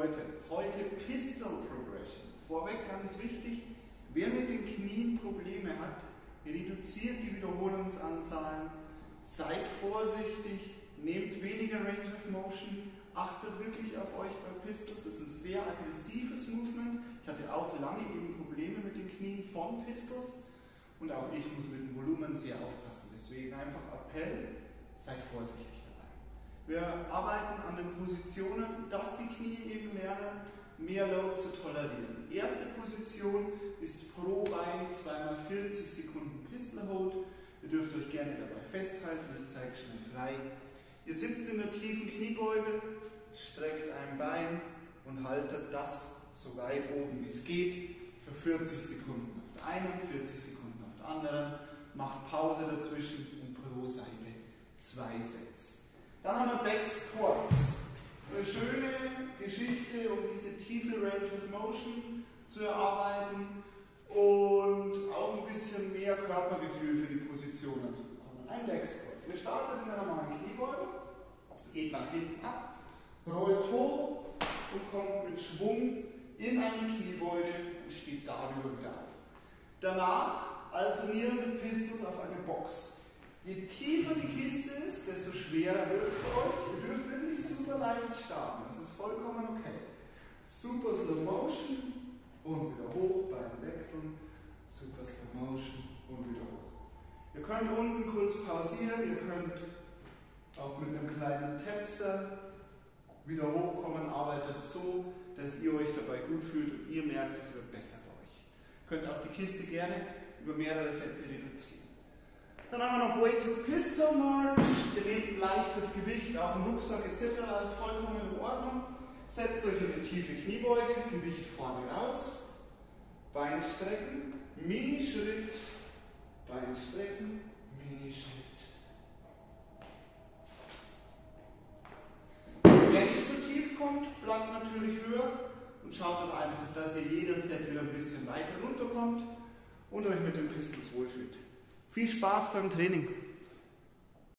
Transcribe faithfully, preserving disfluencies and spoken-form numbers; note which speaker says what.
Speaker 1: Leute, heute Pistol Progression. Vorweg ganz wichtig, wer mit den Knien Probleme hat, reduziert die Wiederholungsanzahlen, seid vorsichtig, nehmt weniger Range of Motion, achtet wirklich auf euch bei Pistols. Das ist ein sehr aggressives Movement. Ich hatte auch lange eben Probleme mit den Knien von Pistols und auch ich muss mit dem Volumen sehr aufpassen. Deswegen einfach Appell, seid vorsichtig dabei. Wir arbeiten an den Positionen, dass die Knie eben lernen, mehr Load zu tolerieren. Erste Position ist pro Bein zweimal vierzig Sekunden Pistol Hold. Ihr dürft euch gerne dabei festhalten, ich zeige schnell frei. Ihr sitzt in der tiefen Kniebeuge, streckt ein Bein und haltet das so weit oben wie es geht für vierzig Sekunden auf der einen, vierzig Sekunden auf der anderen. Macht Pause dazwischen und pro Seite zwei Sätze. Dann haben wir Back Squats. Das ist eine schöne Geschichte, um diese tiefe Range of Motion zu erarbeiten und auch ein bisschen mehr Körpergefühl für die Positionen zu bekommen. Ein Back Squat. Ihr startet in einer normalen Kniebeuge, geht nach hinten ab, rollt hoch und kommt mit Schwung in eine Kniebeuge und steht darüber wieder auf. Danach alternieren die Pistols auf eine Box. Je tiefer die Kiste ist, desto schwerer wird es für euch. Ihr dürft wirklich super leicht starten, das ist vollkommen okay. Super Slow Motion und wieder hoch, Beine wechseln, super Slow Motion und wieder hoch. Ihr könnt unten kurz pausieren, ihr könnt auch mit einem kleinen Tapser wieder hochkommen, arbeitet so, dass ihr euch dabei gut fühlt und ihr merkt, es wird besser bei euch. Ihr könnt auch die Kiste gerne über mehrere Sätze reduzieren. Dann haben wir noch Weighted Pistol March. Ihr nehmt ein leichtes Gewicht, auch im Rucksack et cetera. Ist vollkommen in Ordnung. Setzt euch in eine tiefe Kniebeuge, Gewicht vorne raus, Bein strecken, Mini-Schritt, Bein strecken, Mini-Schritt. Wer nicht so tief kommt, bleibt natürlich höher und schaut aber einfach, dass ihr jedes Set wieder ein bisschen weiter runterkommt und euch mit den Pistols wohlfühlt. Viel Spaß beim Training!